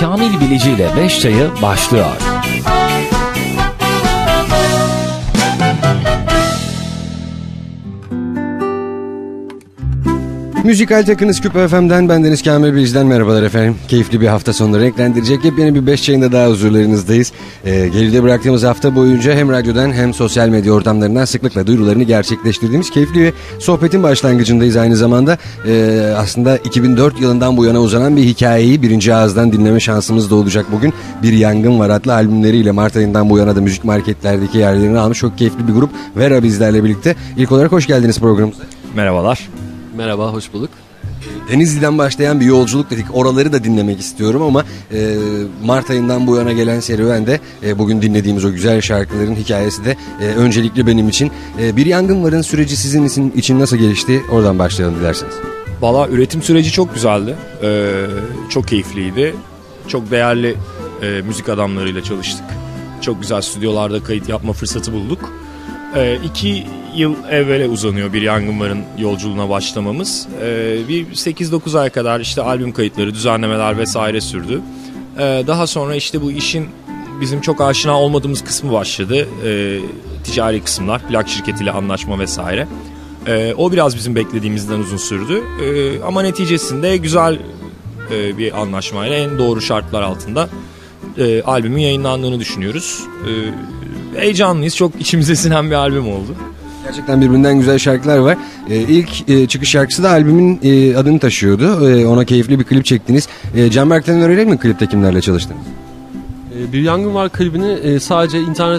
Kamil Bilici ile 5 çayı başlıyor. Müzikal Takınız Küp FM'den bendeniz Kamil Bilici'den merhabalar efendim. Keyifli bir hafta sonu renklendirecek yepyeni bir 5 çayında daha huzurlarınızdayız. Geride bıraktığımız hafta boyunca hem radyodan hem sosyal medya ortamlarından sıklıkla duyurularını gerçekleştirdiğimiz keyifli bir sohbetin başlangıcındayız aynı zamanda. Aslında 2004 yılından bu yana uzanan bir hikayeyi birinci ağızdan dinleme şansımız da olacak bugün. Bir Yangın Var adlı albümleriyle Mart ayından bu yana da müzik marketlerdeki yerlerini almış çok keyifli bir grup Vera bizlerle birlikte. İlk olarak hoş geldiniz programımıza. Merhabalar. Merhaba, hoş bulduk. Denizli'den başlayan bir yolculuk dedik. Oraları da dinlemek istiyorum ama Mart ayından bu yana gelen serüvende bugün dinlediğimiz o güzel şarkıların hikayesi de öncelikli benim için. Bir Yangın Var'ın süreci sizin için nasıl gelişti? Oradan başlayalım dilerseniz. Valla üretim süreci çok güzeldi. Çok keyifliydi. Çok değerli müzik adamlarıyla çalıştık. Çok güzel stüdyolarda kayıt yapma fırsatı bulduk. 2 yıl evvele uzanıyor Bir Yangın Var'ın yolculuğuna başlamamız. Bir 8-9 ay kadar işte albüm kayıtları, düzenlemeler vesaire sürdü. Daha sonra işte bu işin bizim çok aşina olmadığımız kısmı başladı. Ticari kısımlar, plak şirketiyle anlaşma vesaire. O biraz bizim beklediğimizden uzun sürdü. Ama neticesinde güzel bir anlaşmayla en doğru şartlar altında albümün yayınlandığını düşünüyoruz. Heyecanlıyız. Çok içimize sinen bir albüm oldu. Gerçekten birbirinden güzel şarkılar var. İlk çıkış şarkısı da albümün adını taşıyordu. Ona keyifli bir klip çektiniz. Canberk'ten öğrenelim mi klipte kimlerle çalıştınız? Bir Yangın Var klibini sadece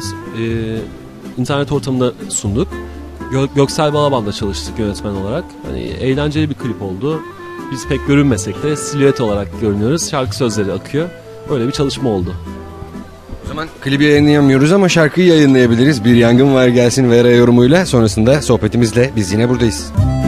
internet ortamında sunduk. Göksel Balaban'la çalıştık yönetmen olarak. Hani eğlenceli bir klip oldu. Biz pek görünmesek de silüet olarak görünüyoruz. Şarkı sözleri akıyor. Öyle bir çalışma oldu. O zaman klibi yayınlayamıyoruz ama şarkıyı yayınlayabiliriz. Bir Yangın Var gelsin Vera yorumuyla. Sonrasında sohbetimizle biz yine buradayız.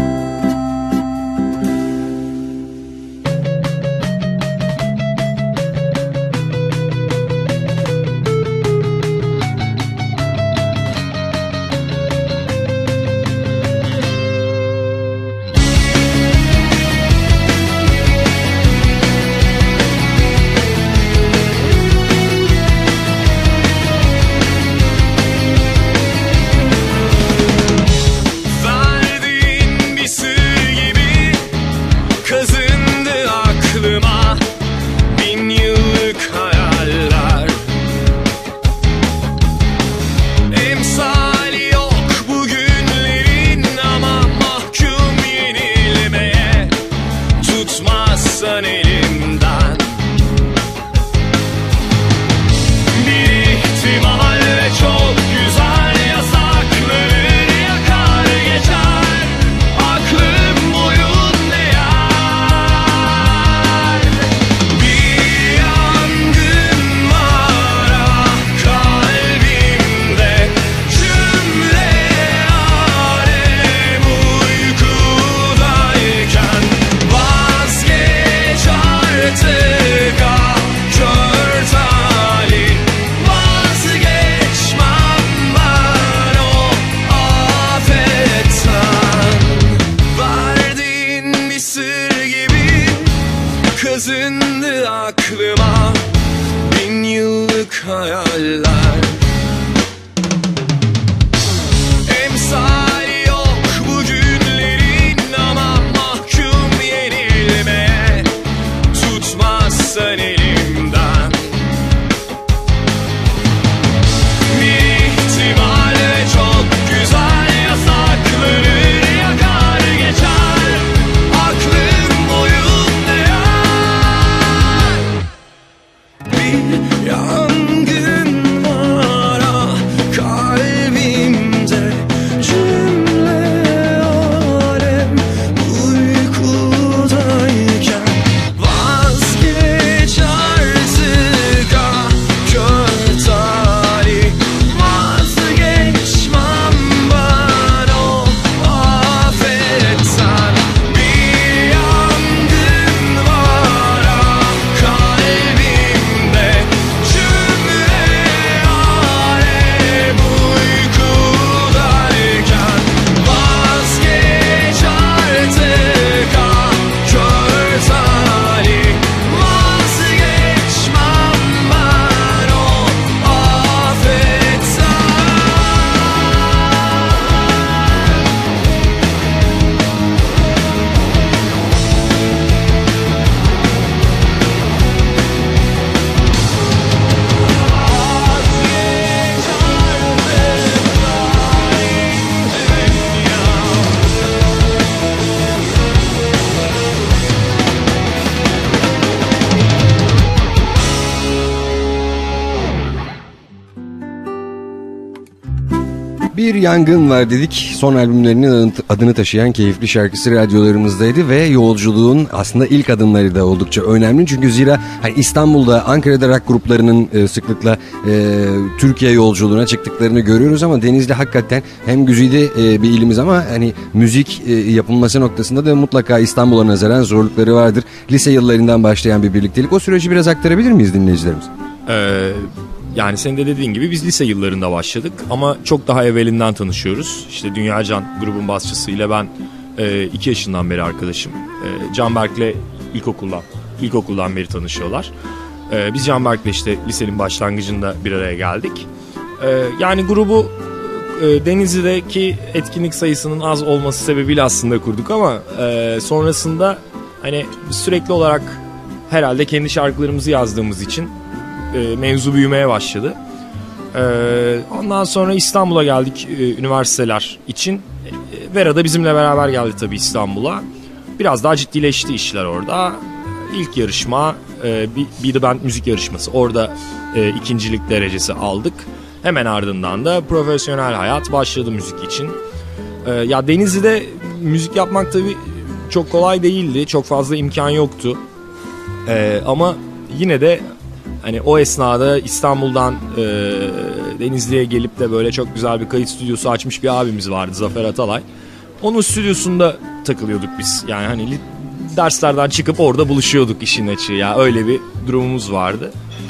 Kazındı aklıma 1000 yıllık hayaller. Emsali yok bu günlerin ama mahkum yenilmeye. Tutmazsan elimden bir ihtimal ve çok güzel yasakları yakar geçer. Aklım boyunca yar. Bir yangın var. Bir Yangın Var dedik. Son albümlerinin adını taşıyan keyifli şarkısı radyolarımızdaydı ve yolculuğun aslında ilk adımları da oldukça önemli. Çünkü zira hani İstanbul'da, Ankara'da rock gruplarının sıklıkla Türkiye yolculuğuna çıktıklarını görüyoruz ama Denizli hakikaten hem güzide bir ilimiz ama hani müzik yapılması noktasında da mutlaka İstanbul'a nazaran zorlukları vardır. Lise yıllarından başlayan bir birliktelik. O süreci biraz aktarabilir miyiz dinleyicilerimize? Yani senin de dediğin gibi biz lise yıllarında başladık ama çok daha evvelinden tanışıyoruz. İşte Dünyacan grubun basçısıyla ben 2 yaşından beri arkadaşım. Canberk'le ilkokuldan beri tanışıyorlar. Biz Canberk'le işte lisenin başlangıcında bir araya geldik. Yani grubu Denizli'deki etkinlik sayısının az olması sebebiyle aslında kurduk ama sonrasında hani sürekli olarak herhalde kendi şarkılarımızı yazdığımız için mevzu büyümeye başladı. Ondan sonra İstanbul'a geldik üniversiteler için. Vera da bizimle beraber geldi tabii İstanbul'a. Biraz daha ciddileşti işler orada. İlk yarışma bir de ben müzik yarışması. Orada ikincilik derecesi aldık. Hemen ardından da profesyonel hayat başladı müzik için. Ya Denizli'de müzik yapmak tabii çok kolay değildi. Çok fazla imkan yoktu. Ama yine de hani o esnada İstanbul'dan Denizli'ye gelip de böyle çok güzel bir kayıt stüdyosu açmış bir abimiz vardı, Zafer Atalay. Onun stüdyosunda takılıyorduk biz. Yani hani derslerden çıkıp orada buluşuyorduk işin açığı ya. Öyle bir durumumuz vardı.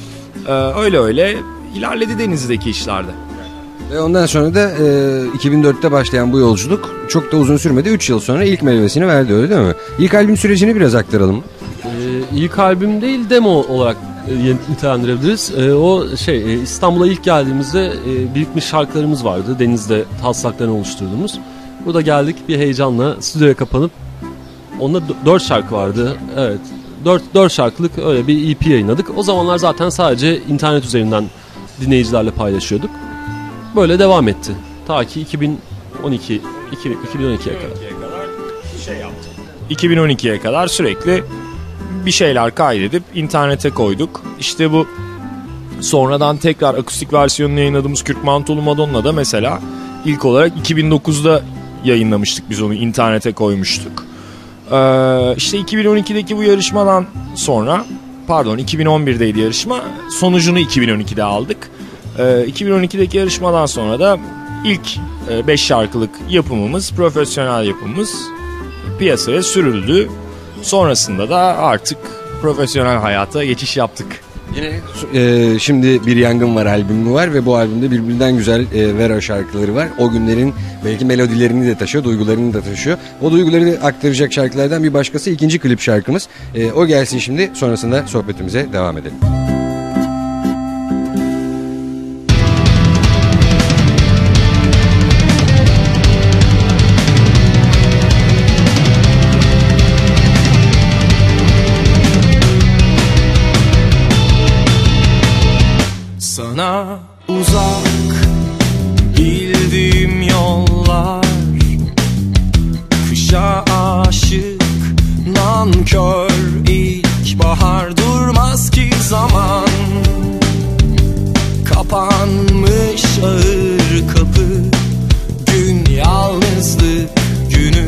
Öyle ilerledi Denizli'deki işlerde. Ve ondan sonra da 2004'te başlayan bu yolculuk çok da uzun sürmedi. 3 yıl sonra ilk meyvesini verdi, öyle değil mi? İlk albüm sürecini biraz aktaralım. İlk albüm değil, demo olarak nitelendirebiliriz. İstanbul'a ilk geldiğimizde birikmiş şarkılarımız vardı. Deniz'de taslaklarını oluşturduğumuz. Burada geldik bir heyecanla stüdyoya kapanıp onda 4 şarkı vardı. Evet. 4 şarkılık öyle bir EP yayınladık. O zamanlar zaten sadece internet üzerinden dinleyicilerle paylaşıyorduk. Böyle devam etti. Ta ki 2012'ye kadar. 2012'ye kadar sürekli bir şeyler kaydedip internete koyduk. İşte bu sonradan tekrar akustik versiyonunu yayınladığımız Kürk Mantolu Madonna'da mesela ilk olarak 2009'da yayınlamıştık, biz onu internete koymuştuk. İşte 2012'deki bu yarışmadan sonra, 2011'deydi yarışma, sonucunu 2012'de aldık. 2012'deki yarışmadan sonra da ilk 5 şarkılık yapımımız, profesyonel yapımımız piyasaya sürüldü. Sonrasında da artık profesyonel hayata geçiş yaptık. Yine şimdi Bir Yangın Var albümü var ve bu albümde birbirinden güzel Vera şarkıları var. O günlerin belki melodilerini de taşıyor, duygularını da taşıyor. O duyguları da aktaracak şarkılardan bir başkası ikinci klip şarkımız. O gelsin şimdi, sonrasında sohbetimize devam edelim. Sana uzak bildiğim yollar, kışa aşık nankör, ilkbahar durmaz ki zaman. Kapanmış ağır kapı, gün yalnızlık günü,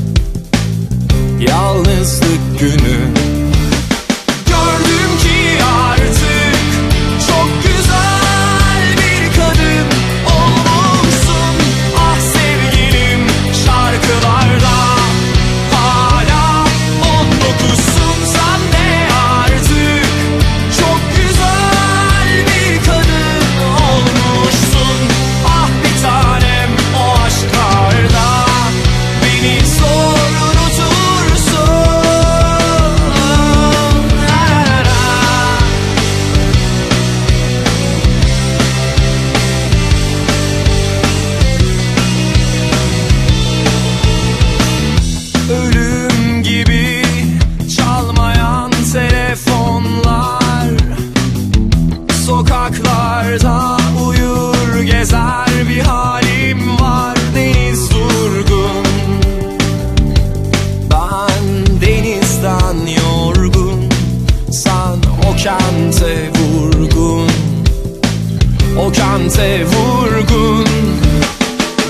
yalnızlık günü. Gördüm ki artık çok güzel bir kadın olmuşsun. Ah sevgilim, şarkılarda hala 19'sun sen de artık. Çok güzel bir kadın olmuşsun. Ah bir tanem, o aşklarda beni zor unutursun. Ölüm gibi çalmayan telefonlar, sokaklarda uyur gezer bir halim var. Deniz durgun, ben denizden yorgun, sen o kente vurgun, o kente vurgun.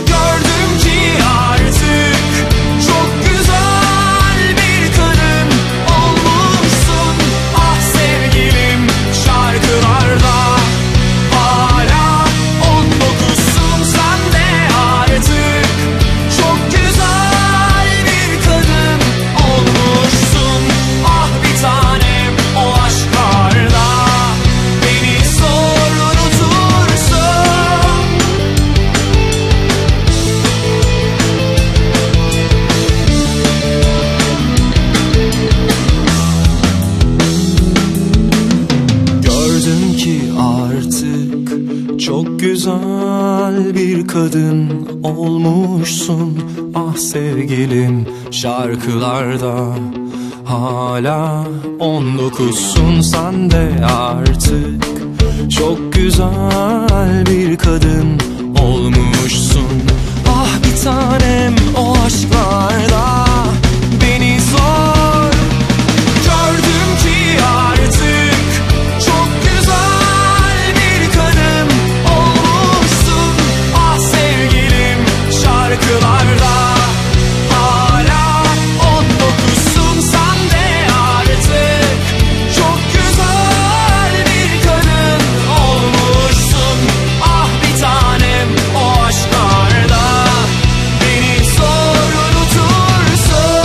güzel bir kadın olmuşsun ah sevgilim. Şarkılarda hala 19'sun sen de artık. Çok güzel bir kadın olmuşsun. Ah bir tanem o aşklarda beni zor gördüm ki artık. Çok güzel bir kadın olmuşsun ah sevgilim. Şarkılarda hala 19'sun sen de artık. Çok güzel bir kadın olmuşsun ah bir tanem o aşklarda beni zor unutursun.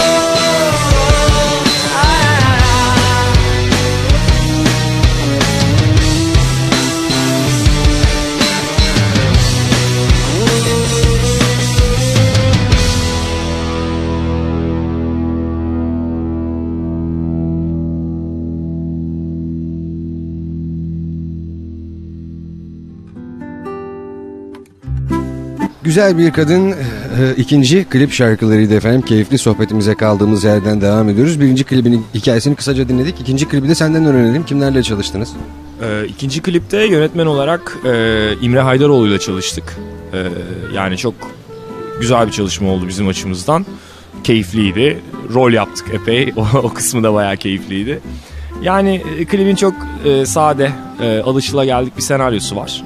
Güzel bir kadın ikinci klip şarkılarıydı efendim. Keyifli sohbetimize kaldığımız yerden devam ediyoruz. Birinci klibin hikayesini kısaca dinledik. İkinci klibi de senden öğrenelim. Kimlerle çalıştınız? İkinci klipte yönetmen olarak İmre Haydaroğlu ile çalıştık. Yani çok güzel bir çalışma oldu bizim açımızdan. Keyifliydi. Rol yaptık epey. O kısmı da bayağı keyifliydi. Yani klibin çok sade, alışılageldik bir senaryosu var.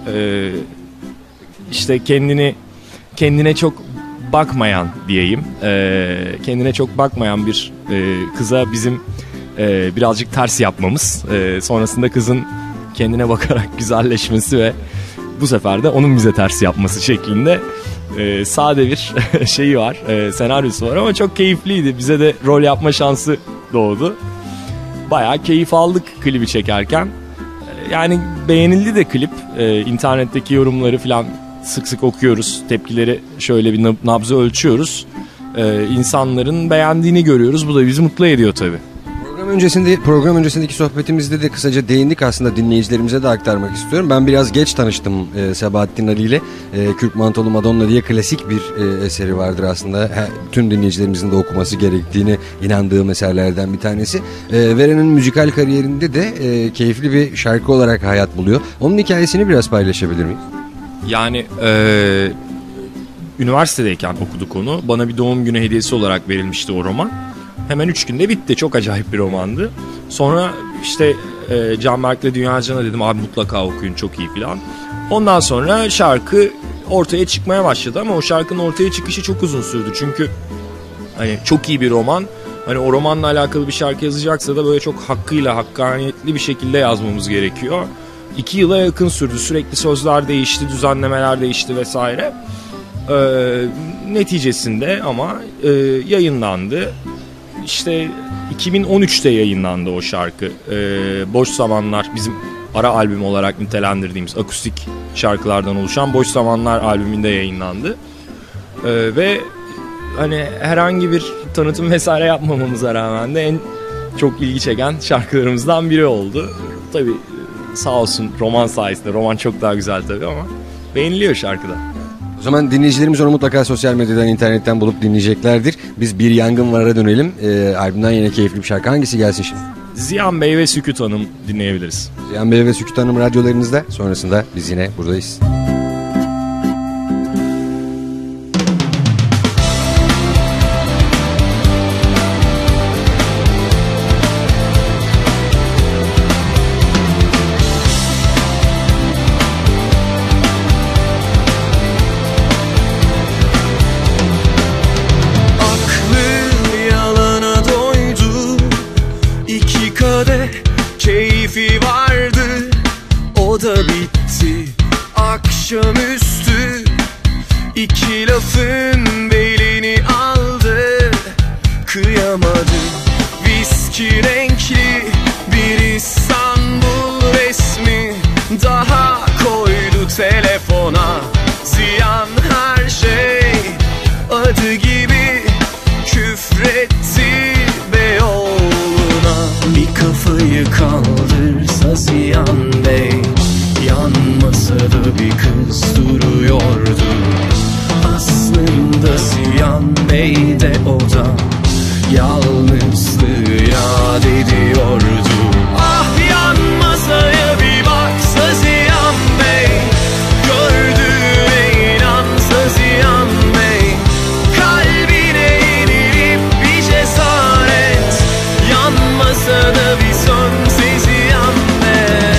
İşte kendine çok bakmayan diyeyim. Kendine çok bakmayan bir kıza bizim birazcık ters yapmamız. Sonrasında kızın kendine bakarak güzelleşmesi ve bu sefer de onun bize ters yapması şeklinde sade bir şeyi var. Senaryosu var ama çok keyifliydi. Bize de rol yapma şansı doğdu. Bayağı keyif aldık klibi çekerken. Yani beğenildi de klip. İnternetteki yorumları falan sık sık okuyoruz. Tepkileri şöyle bir nabzı ölçüyoruz. İnsanların beğendiğini görüyoruz. Bu da bizi mutlu ediyor tabii. Program öncesindeki sohbetimizde de kısaca değindik, aslında dinleyicilerimize de aktarmak istiyorum. Ben biraz geç tanıştım Sabahattin Ali ile. Kürk Mantolu Madonna diye klasik bir eseri vardır aslında. Tüm dinleyicilerimizin de okuması gerektiğini inandığım eserlerden bir tanesi. Veren'in müzikal kariyerinde de keyifli bir şarkı olarak hayat buluyor. Onun hikayesini biraz paylaşabilir miyiz? Yani üniversitedeyken okuduk onu. Bana bir doğum günü hediyesi olarak verilmişti o roman. Hemen 3 günde bitti. Çok acayip bir romandı. Sonra işte Canberk'le Dünyacan'a dedim abi mutlaka okuyun, çok iyi falan. Ondan sonra şarkı ortaya çıkmaya başladı ama o şarkının ortaya çıkışı çok uzun sürdü. Çünkü hani çok iyi bir roman. Hani o romanla alakalı bir şarkı yazacaksa da böyle çok hakkıyla, hakkaniyetli bir şekilde yazmamız gerekiyor. 2 yıla yakın sürdü. Sürekli sözler değişti, düzenlemeler değişti vesaire. Neticesinde ama yayınlandı. İşte 2013'te yayınlandı o şarkı. Boş Zamanlar, bizim ara albüm olarak nitelendirdiğimiz akustik şarkılardan oluşan Boş Zamanlar albümünde yayınlandı. Ve hani herhangi bir tanıtım vesaire yapmamamıza rağmen de en çok ilgi çeken şarkılarımızdan biri oldu. Tabii sağ olsun roman sayesinde. Roman çok daha güzel tabii ama beğeniliyor şarkıda. O zaman dinleyicilerimiz onu mutlaka sosyal medyadan, internetten bulup dinleyeceklerdir. Biz Bir Yangın Var'a dönelim. Albümden yine keyifli bir şarkı. Hangisi gelsin şimdi? Ziyan Bey ve Sükut Hanım dinleyebiliriz. Ziyan Bey ve Sükut Hanım radyolarınızda. Sonrasında biz yine buradayız. Keyfi vardı, o da bitti akşamüstü. 2 lafın belini aldı, kıyamadı. Viski renkli bir İstanbul resmi daha koydu telefona. Ziyan her şey adı gibi küfretti Beyoğlu'na. Bir kafayı kaldırsa Ziyan Bey, yanmasa da bir kız yanmasa da bir sönsiz yan bey.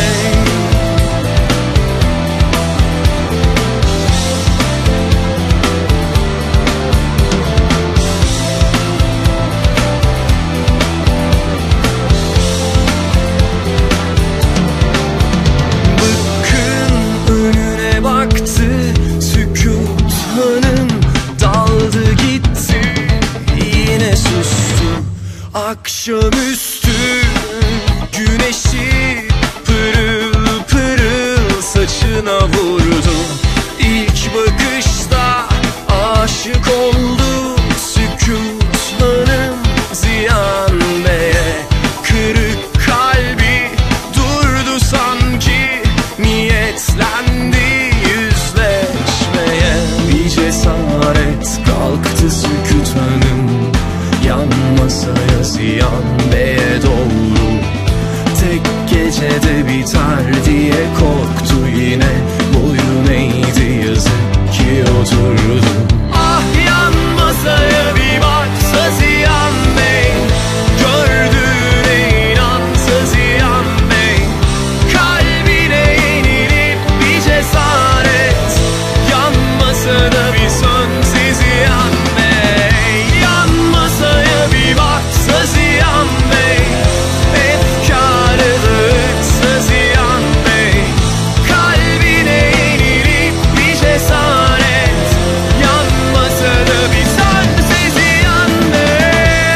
Bıkkın önüne baktı, sükût hanım daldı gitti, yine sustu. Akşamüstü güneşi pırıl pırıl saçına vurdu. İlk bakışta aşık oldu sükût hanım Ziyan Bey'e. Kırık kalbi durdu sanki, niyetlendi yüzleşmeye. Bir cesaret kalktı sükût hanım, yan masaya Ziyan Bey'e doğru. Tek gecede biter diye korktu yine, boyun eğdi yazık ki oturdu. Ah yan masaya bir baksa Ziyan Bey, gördüğüne inansa Ziyan Bey. Kalbine yenilip bir cesaret, yan masada bir sönsiz Ziyan Bey. Yan masaya bir baksa Ziyan Bey, efkarı dağıtsa Ziyan Bey. Kalbine yenilip bir cesaret, yan masada bir sönsiz Ziyan Bey.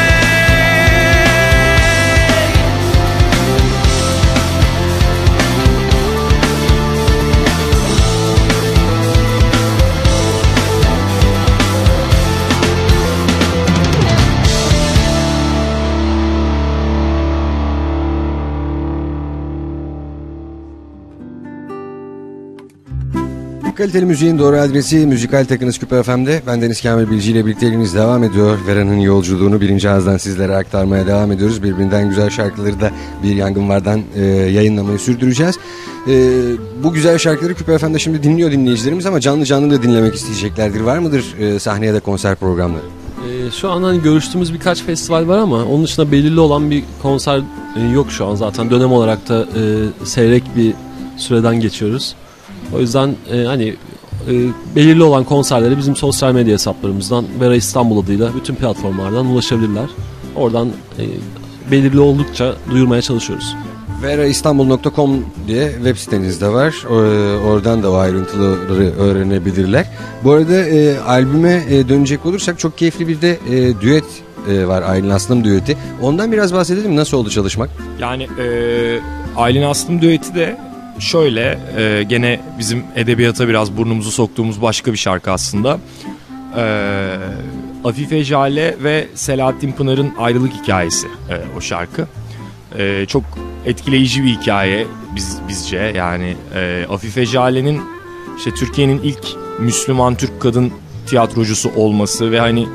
Kaliteli müziğin doğru adresi Müzikal Takınız Küpe FM'de. Ben Deniz Kamil Bilgi ile birlikteliğiniz devam ediyor. Vera'nın yolculuğunu birinci ağızdan sizlere aktarmaya devam ediyoruz. Birbirinden güzel şarkıları da Bir Yangın Var'dan yayınlamayı sürdüreceğiz. Bu güzel şarkıları Küpe FM'de şimdi dinliyor dinleyicilerimiz ama canlı canlı da dinlemek isteyeceklerdir. Var mıdır sahne ya da konser programları? Şu an hani görüştüğümüz birkaç festival var ama onun dışında belirli olan bir konser yok şu an. Zaten dönem olarak da seyrek bir süreden geçiyoruz. O yüzden belirli olan konserlere bizim sosyal medya hesaplarımızdan Vera İstanbul adıyla bütün platformlardan ulaşabilirler. Oradan belirli oldukça duyurmaya çalışıyoruz. veraistanbul.com diye web siteniz de var. Oradan da o ayrıntıları öğrenebilirler. Bu arada albüme dönecek olursak çok keyifli bir de düet var. Aylin Aslım düeti. Ondan biraz bahsedelim. Nasıl oldu çalışmak? Yani Aylin Aslım düeti de şöyle, gene bizim edebiyata biraz burnumuzu soktuğumuz başka bir şarkı aslında. Afife Jale ve Selahattin Pınar'ın ayrılık hikayesi o şarkı. Çok etkileyici bir hikaye bizce. Yani Afife Jale'nin işte Türkiye'nin ilk Müslüman Türk kadın tiyatrocusu olması ve hani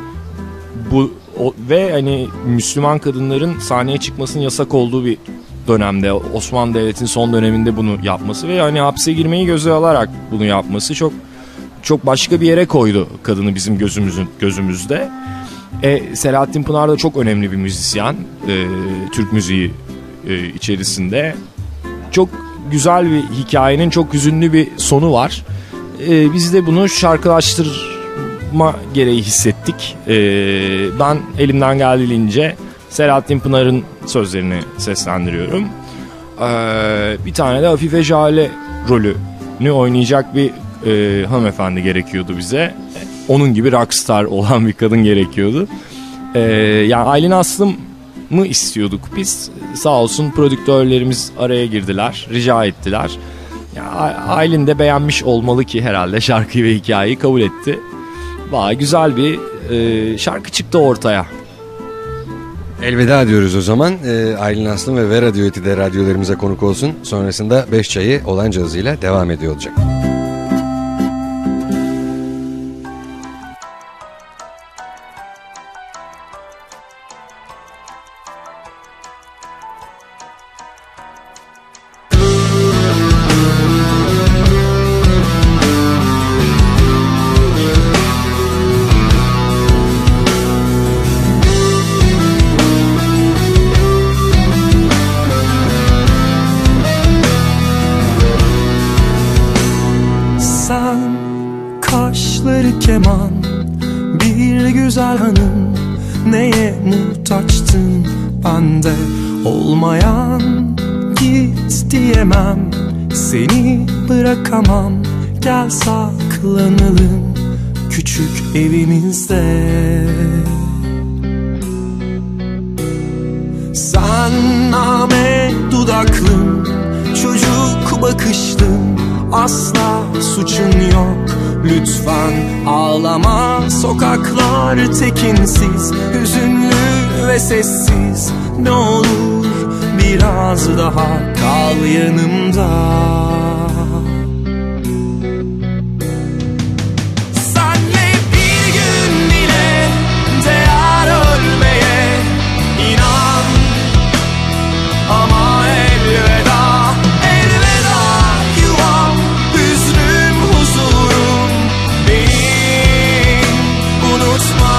Müslüman kadınların sahneye çıkmasının yasak olduğu bir dönemde, Osmanlı Devleti'nin son döneminde bunu yapması ve hani hapse girmeyi göze alarak bunu yapması çok başka bir yere koydu kadını bizim gözümüzde. Selahattin Pınar da çok önemli bir müzisyen, Türk müziği içerisinde. Çok güzel bir hikayenin çok hüzünlü bir sonu var. Biz de bunu şarkılaştırma gereği hissettik. Ben elimden geldiğince Selahattin Pınar'ın sözlerini seslendiriyorum. Bir tane de Afife Jale rolünü oynayacak bir hanımefendi gerekiyordu bize. Onun gibi rockstar olan bir kadın gerekiyordu. Yani Aylin Aslım'ı istiyorduk biz. Sağ olsun prodüktörlerimiz araya girdiler, rica ettiler. Yani Aylin de beğenmiş olmalı ki herhalde şarkıyı ve hikayeyi kabul etti. Bayağı güzel bir şarkı çıktı ortaya. Elveda diyoruz o zaman. Aylin Aslım ve Vera düeti de radyolarımıza konuk olsun. Sonrasında 5 çayı olanca hızıyla devam ediyor olacak. keman, bir güzel hanım. Neye muhtaçtın bende olmayan, git diyemem, seni bırakamam. Gel saklanalım küçük evimizde. Sen name dudaklım, çocuk bakışlım, asla suçun yok. Lütfen ağlama, sokaklar tekinsiz, hüzünlü ve sessiz. Ne olur biraz daha kal yanımda. Senle bir gün bile değer ölmeye, inan. Ama elveda, elveda yuvam, hüznüm, huzurum, beni unutma.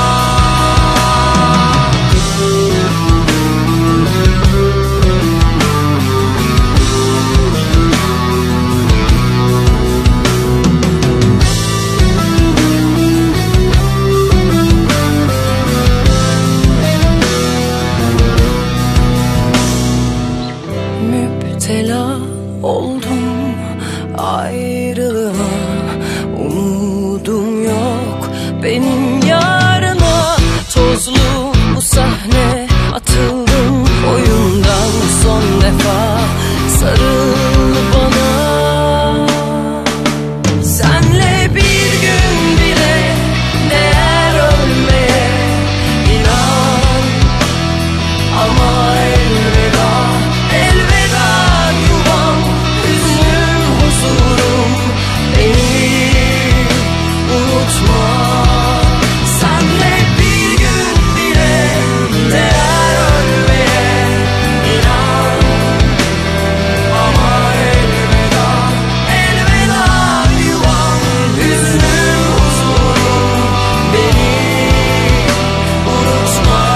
Müptela oldum ayrılığa, umudum yok benim yarına. Tozlu bu sahne, atıldım oyundan son defa. Sarıl bana. Senle bir gün bile değer ölmeye, inan. Ama elveda, elveda yuvam, hüznüm, huzurum, beni unutma. Senle bir gün bile değer ölmeye, inan. Ama elveda, elveda yuvam, hüznüm, huzurum, beni unutma.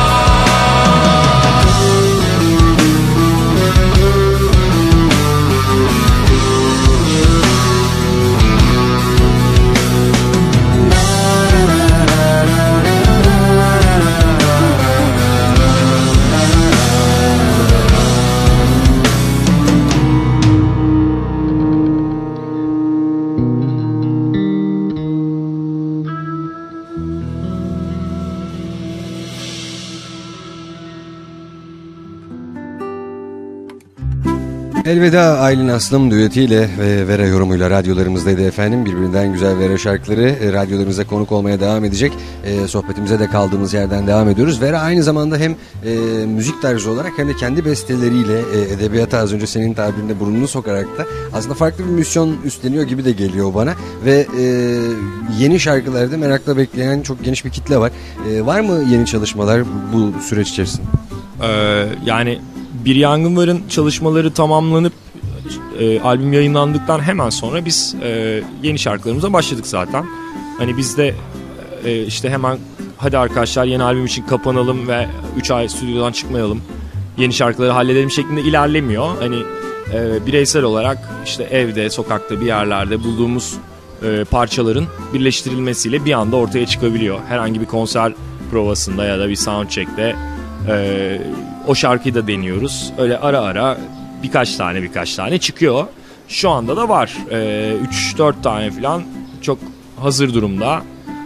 Elveda Aylin Aslım düetiyle ve Vera yorumuyla radyolarımızdaydı efendim. Birbirinden güzel Vera şarkıları radyolarımıza konuk olmaya devam edecek. Sohbetimize de kaldığımız yerden devam ediyoruz. Vera aynı zamanda hem müzik tarzı olarak hem de kendi besteleriyle edebiyata az önce senin tabirinde burnunu sokarak da aslında farklı bir misyon üstleniyor gibi de geliyor bana. Ve yeni şarkılarda merakla bekleyen çok geniş bir kitle var. Var mı yeni çalışmalar bu süreç içerisinde? Yani Bir Yangın Var'ın çalışmaları tamamlanıp albüm yayınlandıktan hemen sonra biz yeni şarkılarımıza başladık zaten. Hani biz de işte hemen hadi arkadaşlar yeni albüm için kapanalım ve 3 ay stüdyodan çıkmayalım, yeni şarkıları halledelim şeklinde ilerlemiyor. Hani bireysel olarak işte evde, sokakta bir yerlerde bulduğumuz parçaların birleştirilmesiyle bir anda ortaya çıkabiliyor. Herhangi bir konser provasında ya da bir soundcheck'te o şarkıyı da deniyoruz. Öyle ara ara birkaç tane çıkıyor. Şu anda da var. 3-4 tane falan çok hazır durumda.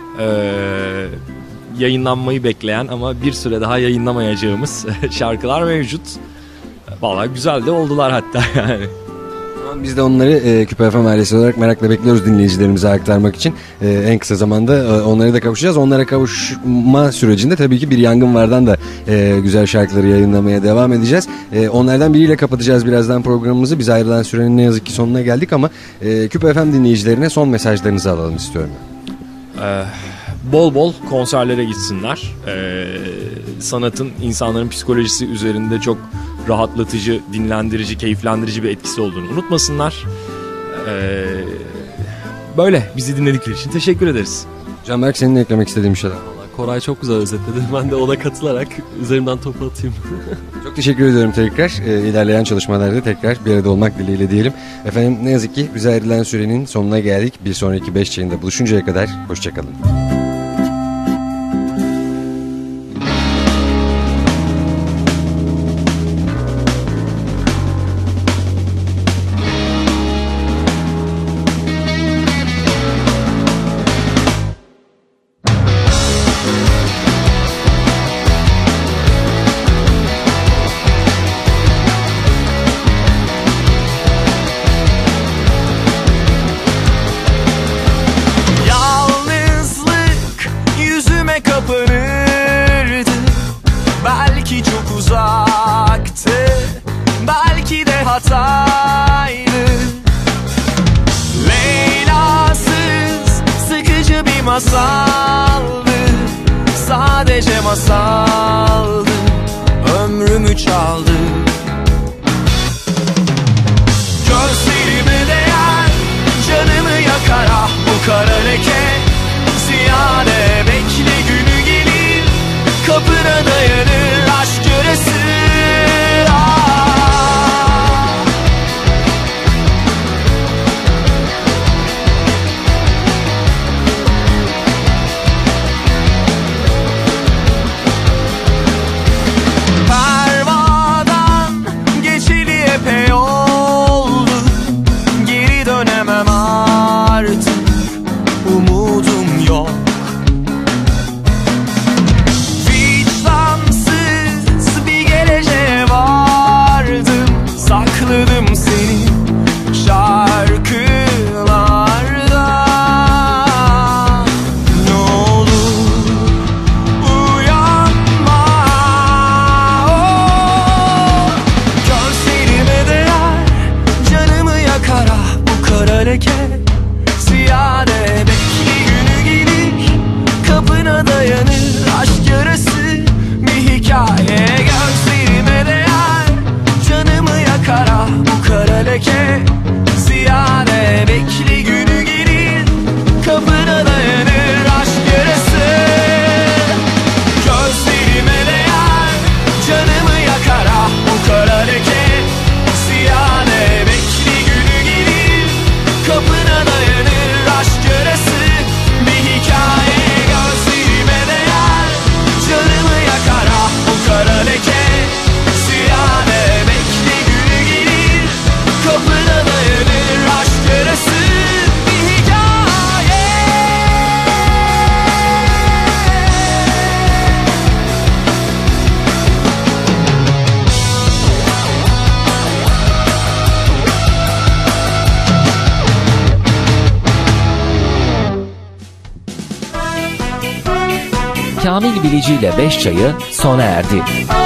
Yayınlanmayı bekleyen ama bir süre daha yayınlamayacağımız şarkılar mevcut. Vallahi güzel de oldular hatta yani. Biz de onları Küpe FM ailesi olarak merakla bekliyoruz dinleyicilerimize aktarmak için. En kısa zamanda onlara da kavuşacağız. Onlara kavuşma sürecinde tabii ki Bir Yangın Var'dan da güzel şarkıları yayınlamaya devam edeceğiz. Onlardan biriyle kapatacağız birazdan programımızı. Biz ayrılan sürenin ne yazık ki sonuna geldik ama Küpe FM dinleyicilerine son mesajlarınızı alalım istiyorum. Bol bol konserlere gitsinler. Sanatın insanların psikolojisi üzerinde çok rahatlatıcı, dinlendirici, keyiflendirici bir etkisi olduğunu unutmasınlar. Böyle bizi dinledikleri için teşekkür ederiz. Canberk, senin eklemek istediğin bir şeyler. Koray çok güzel özetledi. Ben de ona katılarak üzerimden topu atayım. Çok teşekkür ediyorum tekrar. İlerleyen çalışmalarda tekrar bir arada olmak dileğiyle diyelim. Efendim ne yazık ki bize ayrılan sürenin sonuna geldik. Bir sonraki 5 yayında buluşuncaya kadar hoşçakalın. Yalnızlık yüzüme kapanırdı. Belki çok uzaktı, belki de hataydı. Leyla'sız sıkıcı bir masaldı. Sadece masaldı, ömrümü çaldı. Gözlerime değen, canımı yakar ah bu kara leke. Ziyade bekle günü gelir, kapına dayanır aşk yöresi. Pervadan geçeli epey oldu, geri dönemem artık, umudum yok. Vicdansız bir geleceğe vardım, sakladım seni şarkılarda. Ne olur uyanma, oh. Gözlerime değer, canımı yakar ah bu kara leke. Ziyade bekle günü gelir, kapına dayanır aşk yarası bir hikaye. Gözlerime değer, canımı yakar ah bu kara leke. Ziyade bekle günü gelir, kapına dayanır aşk yarası. Gözlerime değer, canımı yakar ah bu kara leke. Ziyade bekle günü gelir, kapına dayanır aşk yarası bir hikaye. Gözlerime değer, canımı yakar ah bu kara leke. Ziyade bekle günü gelir, kapına dayanır aşk yarası bir hikaye. Kamil Bilici ile 5 çayı sona erdi.